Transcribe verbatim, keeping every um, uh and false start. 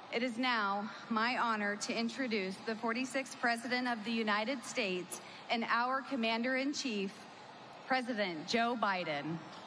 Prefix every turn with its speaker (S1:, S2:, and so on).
S1: It is now my honor to introduce the forty-sixth President of the United States and our Commander-in-Chief, President Joe Biden.